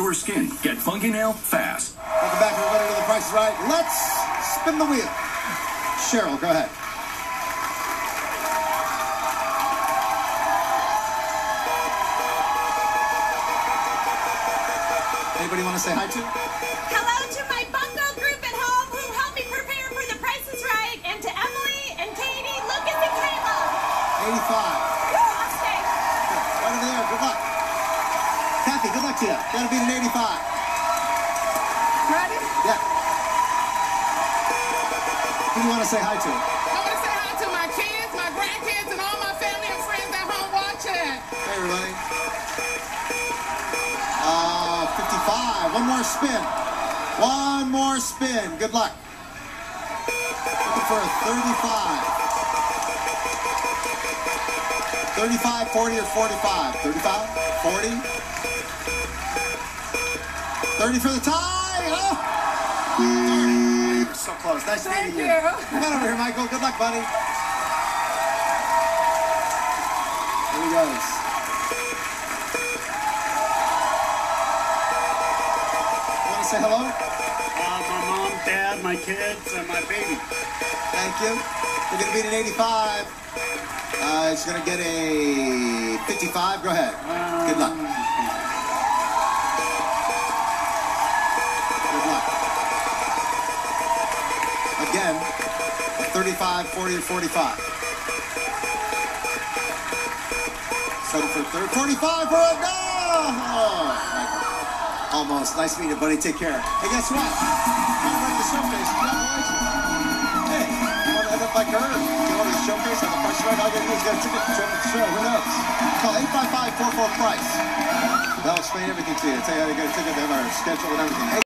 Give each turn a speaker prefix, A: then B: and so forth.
A: restore skin. Get funky nail fast.
B: Welcome back, everybody, to The Price is Right. Let's spin the wheel. Cheryl, go ahead. Anybody want to say hi to?
C: Hello to my bungo group at home who helped me prepare for The Price is Right, and to Emily and Katie, Lucas, and Kayla.
B: 85.
C: Woo, I'll stay.
B: Right over there. Good luck. Kathy, good luck to you. Gotta beat an 85.
C: Ready?
B: Yeah. Who do you want to say hi to?
D: I want to say hi to my kids, my grandkids, and all my family and friends at home watching.
B: Hey, everybody. 55. One more spin. One more spin. Good luck. Looking for a 35. 35, 40, or 45? 35, 40. 30 for the tie. Oh! 30. You're so close. Nice meeting you. Come on over here, Michael. Good luck, buddy. Here he goes. Want to say hello?
E: My mom, dad, my kids, and my baby.
B: Thank you. We're going to beat an 85. It's going to get a 55. Go ahead. Good luck. Good luck. Again, 35, 40, or 45. Settle for 45 for it. No! Oh, almost. Nice meeting you, buddy. Take care. Hey, guess what? I'm ready to showcase. Congratulations. Hey, you want to end up like her? You want to showcase on The Price is Right? All you got to do is get a ticket to show up at the show. Who knows? Call 855-44-PRICE. They'll explain everything to you. Tell you how to get a ticket. They have our schedule and everything. Hey,